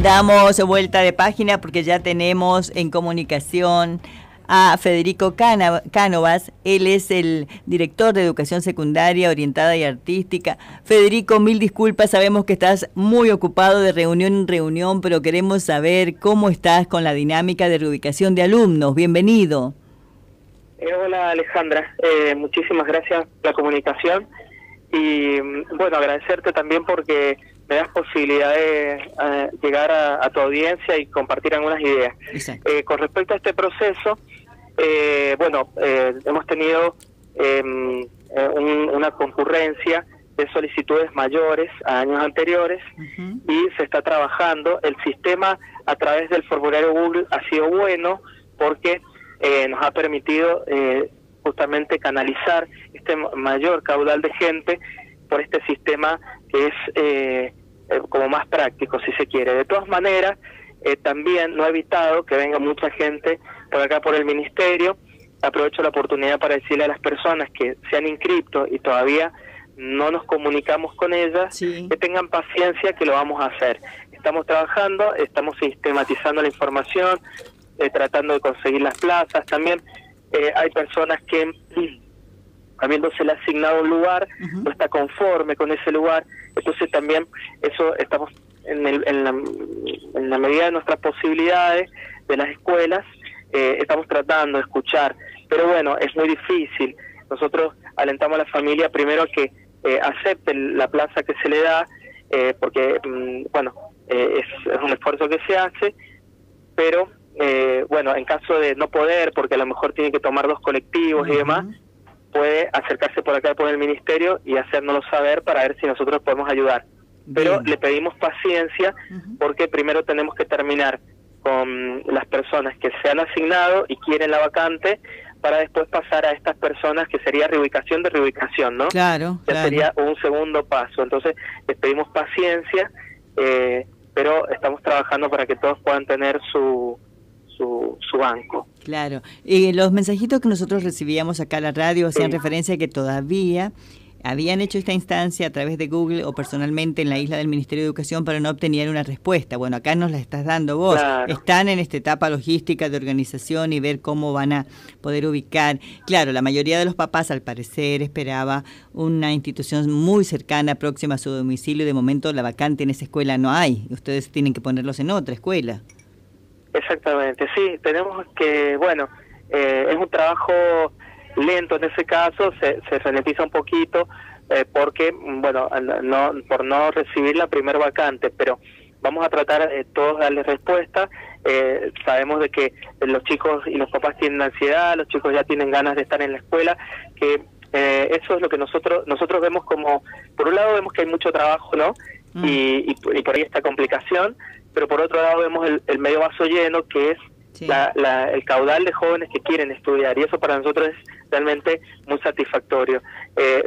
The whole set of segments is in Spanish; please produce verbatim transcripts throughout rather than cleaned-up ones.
Damos vuelta de página porque ya tenemos en comunicación a Federico Cánovas. Él es el director de Educación Secundaria Orientada y Artística. Federico, mil disculpas, sabemos que estás muy ocupado de reunión en reunión, pero queremos saber cómo estás con la dinámica de reubicación de alumnos. Bienvenido. Eh, hola Alejandra, eh, muchísimas gracias por la comunicación y bueno, agradecerte también porque me das posibilidad de uh, llegar a, a tu audiencia y compartir algunas ideas. Eh, con respecto a este proceso, eh, bueno, eh, hemos tenido eh, un, una concurrencia de solicitudes mayores a años anteriores uh-huh. y se está trabajando. El sistema a través del formulario Google ha sido bueno porque eh, nos ha permitido eh, justamente canalizar este mayor caudal de gente por este sistema que es eh, eh, como más práctico, si se quiere. De todas maneras, eh, también no ha evitado que venga mucha gente por acá por el ministerio. Aprovecho la oportunidad para decirle a las personas que se han inscrito y todavía no nos comunicamos con ellas, sí. que tengan paciencia, que lo vamos a hacer. Estamos trabajando, estamos sistematizando la información, eh, tratando de conseguir las plazas. También eh, hay personas que, habiéndose asignado un lugar, uh-huh. no está conforme con ese lugar. Entonces también eso estamos en, el, en, la, en la medida de nuestras posibilidades de las escuelas, eh, estamos tratando de escuchar. Pero bueno, es muy difícil. Nosotros alentamos a la familia primero a que eh, acepte la plaza que se le da, eh, porque, mm, bueno, eh, es, es un esfuerzo que se hace, pero, eh, bueno, en caso de no poder, porque a lo mejor tiene que tomar dos colectivos uh-huh. y demás, puede acercarse por acá por el ministerio y hacérnoslo saber para ver si nosotros podemos ayudar. Bien. Pero le pedimos paciencia uh-huh. porque primero tenemos que terminar con las personas que se han asignado y quieren la vacante, para después pasar a estas personas que sería reubicación de reubicación, ¿no? Claro, ya claro. sería un segundo paso. Entonces les pedimos paciencia, eh, pero estamos trabajando para que todos puedan tener su su, su banco. Claro. Y los mensajitos que nosotros recibíamos acá a la radio hacían sí. referencia a que todavía habían hecho esta instancia a través de Google o personalmente en la isla del Ministerio de Educación, pero no obtenían una respuesta. Bueno, acá nos la estás dando vos. Claro. Están en esta etapa logística de organización y ver cómo van a poder ubicar. Claro, la mayoría de los papás, al parecer, esperaba una institución muy cercana, próxima a su domicilio, y de momento la vacante en esa escuela no hay. Ustedes tienen que ponerlos en otra escuela. Exactamente, sí. Tenemos que, bueno, eh, es un trabajo lento en ese caso, se, se ralentiza un poquito eh, porque, bueno, no, por no recibir la primer vacante, pero vamos a tratar de eh, todos darle respuesta. Eh, sabemos de que los chicos y los papás tienen ansiedad, los chicos ya tienen ganas de estar en la escuela, que eh, eso es lo que nosotros nosotros vemos como, por un lado vemos que hay mucho trabajo, ¿no? Mm. Y, y, y por ahí esta complicación, pero por otro lado vemos el, el medio vaso lleno, que es sí. la, la, el caudal de jóvenes que quieren estudiar, y eso para nosotros es realmente muy satisfactorio. Eh,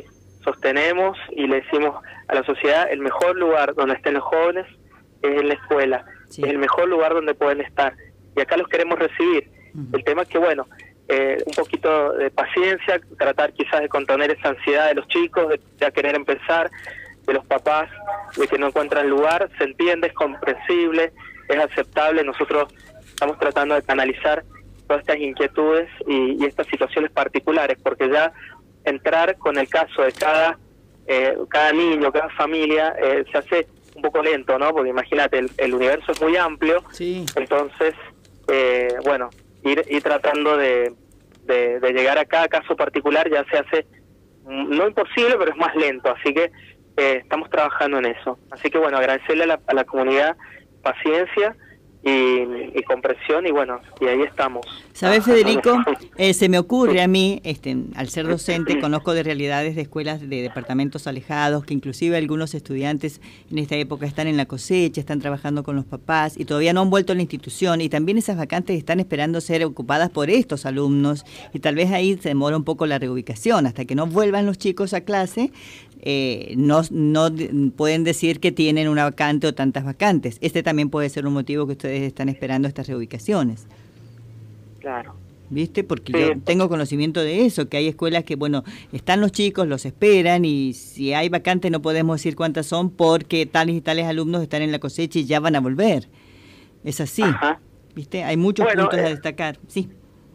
sostenemos y le decimos a la sociedad, el mejor lugar donde estén los jóvenes es en la escuela, sí. es el mejor lugar donde pueden estar, y acá los queremos recibir. Uh-huh. El tema es que, bueno, eh, un poquito de paciencia, tratar quizás de contener esa ansiedad de los chicos, de ya querer empezar, de los papás, de que no encuentran lugar. Se entiende, es comprensible, es aceptable. Nosotros estamos tratando de canalizar todas estas inquietudes y, y estas situaciones particulares, porque ya entrar con el caso de cada eh, cada niño, cada familia, eh, se hace un poco lento, ¿no? Porque imagínate, el, el universo es muy amplio, sí. entonces, eh, bueno, ir, ir tratando de, de, de llegar a cada caso particular ya se hace, no imposible, pero es más lento, así que eh, estamos trabajando en eso. Así que, bueno, agradecerle a la, a la comunidad paciencia y, y comprensión, y bueno, y ahí estamos. ¿Sabes, Federico? Eh, se me ocurre a mí, este, al ser docente, conozco de realidades de escuelas de departamentos alejados, que inclusive algunos estudiantes en esta época están en la cosecha, están trabajando con los papás y todavía no han vuelto a la institución, y también esas vacantes están esperando ser ocupadas por estos alumnos, y tal vez ahí se demora un poco la reubicación, hasta que no vuelvan los chicos a clase. Eh, no, no pueden decir que tienen una vacante o tantas vacantes. Este también puede ser un motivo que ustedes están esperando estas reubicaciones. Claro, ¿viste? Porque Sí. yo tengo conocimiento de eso, que hay escuelas que, bueno, están los chicos, los esperan y si hay vacantes no podemos decir cuántas son porque tales y tales alumnos están en la cosecha y ya van a volver. Es así, Ajá. ¿viste? Hay muchos Bueno, puntos eh, a destacar, sí.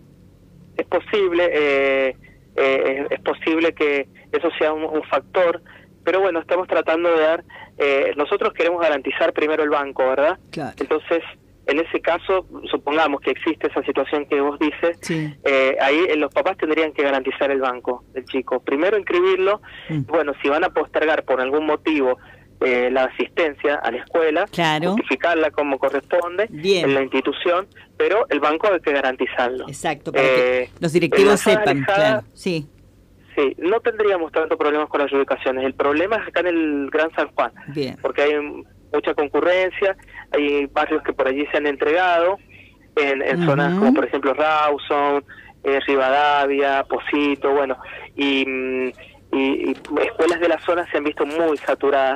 Es posible, eh, eh, es posible que eso sea un, un factor, pero bueno, estamos tratando de dar, eh, nosotros queremos garantizar primero el banco, ¿verdad? Claro. Entonces, en ese caso, supongamos que existe esa situación que vos dices, Sí. eh, ahí eh, los papás tendrían que garantizar el banco del chico. Primero inscribirlo, Mm. bueno, si van a postergar por algún motivo eh, la asistencia a la escuela, Claro. justificarla como corresponde Bien. en la institución, pero el banco hay que garantizarlo. Exacto, para Eh, que los en directivos la zona sepan, alejada, claro, sí. Sí, no tendríamos tanto problemas con las adjudicaciones. El problema es acá en el Gran San Juan, Bien. porque hay mucha concurrencia, hay barrios que por allí se han entregado, en, en Ujú. zonas como por ejemplo Rawson, eh, Rivadavia, Posito, bueno, y, mm, y, y escuelas de la zona se han visto muy saturadas,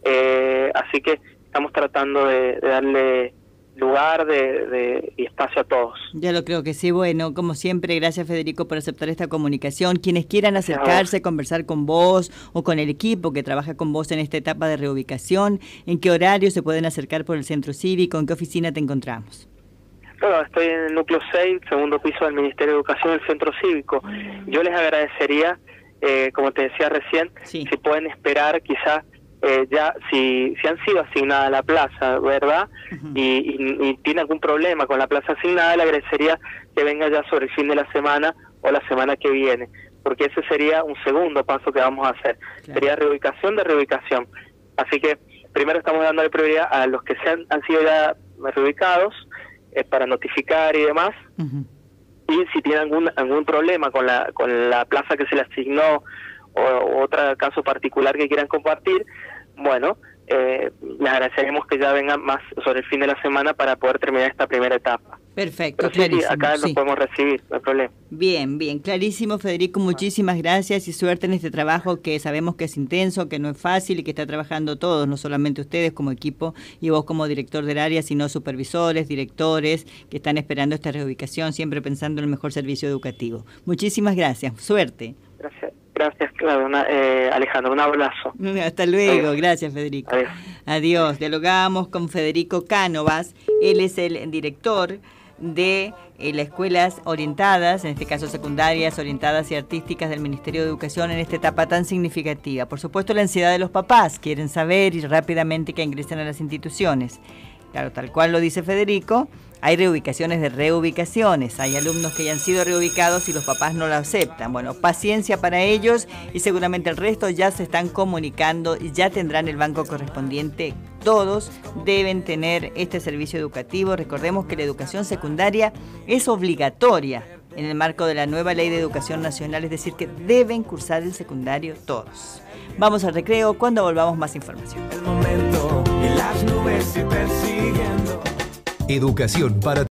eh, así que estamos tratando de, de darle lugar de, de, y espacio a todos. Ya lo creo que sí. Bueno, como siempre, gracias Federico por aceptar esta comunicación. Quienes quieran Gracias a acercarse, conversar con vos o con el equipo que trabaja con vos en esta etapa de reubicación, ¿en qué horario se pueden acercar por el centro cívico? ¿En qué oficina te encontramos? Bueno, estoy en el núcleo seis, segundo piso del Ministerio de Educación del Centro Cívico. Yo les agradecería, eh, como te decía recién, Sí. si pueden esperar quizás eh, ya, si, si han sido asignadas a la plaza, ¿verdad? Ujú. y, y, y tiene algún problema con la plaza asignada, le agradecería que venga ya sobre el fin de la semana o la semana que viene, porque ese sería un segundo paso que vamos a hacer. Claro. Sería reubicación de reubicación. Así que primero estamos dándole prioridad a los que se han, han sido ya reubicados, eh, para notificar y demás, Ujú. y si tienen algún algún problema con la con la plaza que se le asignó o, o otro caso particular que quieran compartir, bueno, eh, les agradeceríamos que ya vengan más sobre el fin de la semana para poder terminar esta primera etapa. Perfecto, Pero sí, sí, clarísimo. acá sí. los podemos recibir, no hay problema. Bien, bien, clarísimo Federico, muchísimas gracias y suerte en este trabajo que sabemos que es intenso, que no es fácil y que está trabajando todos, no solamente ustedes como equipo y vos como director del área, sino supervisores, directores que están esperando esta reubicación, siempre pensando en el mejor servicio educativo. Muchísimas gracias, suerte. Gracias, gracias Claudio, una, eh, Alejandro, un abrazo. Hasta luego, Adiós. gracias Federico. Adiós. Adiós, dialogamos con Federico Cánovas, él es el director de eh, las escuelas orientadas, en este caso secundarias, orientadas y artísticas del Ministerio de Educación en esta etapa tan significativa. Por supuesto, la ansiedad de los papás, quieren saber y rápidamente que ingresen a las instituciones. Claro, tal cual lo dice Federico, hay reubicaciones de reubicaciones, hay alumnos que ya han sido reubicados y los papás no lo aceptan. Bueno, paciencia para ellos y seguramente el resto ya se están comunicando y ya tendrán el banco correspondiente. Todos deben tener este servicio educativo. Recordemos que la educación secundaria es obligatoria en el marco de la nueva Ley de Educación Nacional, es decir, que deben cursar el secundario todos. Vamos al recreo, cuando volvamos más información. El momento y las nubes y persiguiendo. Educación para